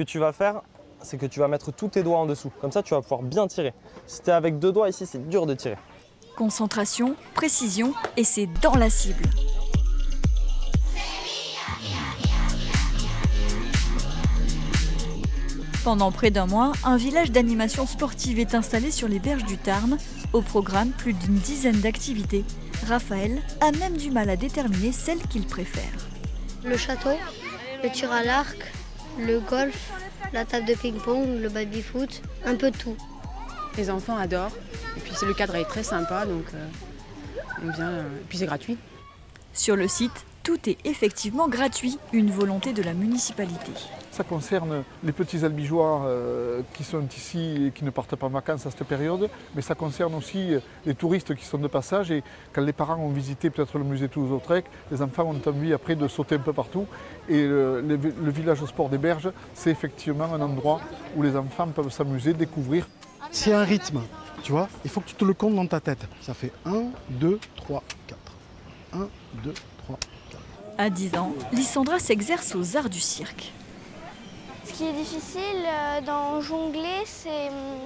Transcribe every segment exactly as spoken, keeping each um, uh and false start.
que tu vas faire, c'est que tu vas mettre tous tes doigts en dessous. Comme ça, tu vas pouvoir bien tirer. Si tu es avec deux doigts ici, c'est dur de tirer. Concentration, précision et c'est dans la cible. Pendant près d'un mois, un village d'animation sportive est installé sur les berges du Tarn. Au programme, plus d'une dizaine d'activités. Raphaël a même du mal à déterminer celle qu'il préfère. Le château, le tir à l'arc, le golf, la table de ping-pong, le baby-foot, un peu de tout. Les enfants adorent. Et puis le cadre est très sympa, donc euh, on vient. Euh, et puis c'est gratuit. Sur le site, tout est effectivement gratuit, une volonté de la municipalité. Ça concerne les petits albigeois euh, qui sont ici et qui ne partent pas en vacances à cette période, mais ça concerne aussi les touristes qui sont de passage. Et quand les parents ont visité peut-être le musée Toulouse-Lautrec, les enfants ont envie après de sauter un peu partout. Et le, le, le village sport des Berges, c'est effectivement un endroit où les enfants peuvent s'amuser, découvrir. C'est un rythme, tu vois, il faut que tu te le comptes dans ta tête. Ça fait un, deux, trois, quatre. un, deux, trois, quatre. À dix ans, Lysandra s'exerce aux arts du cirque. Ce qui est difficile dans jongler, c'est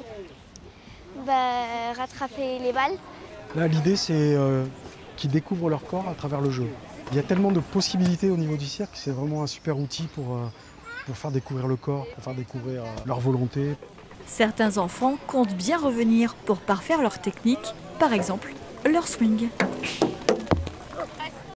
bah, rattraper les balles. Là, l'idée, c'est euh, qu'ils découvrent leur corps à travers le jeu. Il y a tellement de possibilités au niveau du cirque, c'est vraiment un super outil pour, euh, pour faire découvrir le corps, pour faire découvrir euh, leur volonté. Certains enfants comptent bien revenir pour parfaire leur technique, par exemple leur swing.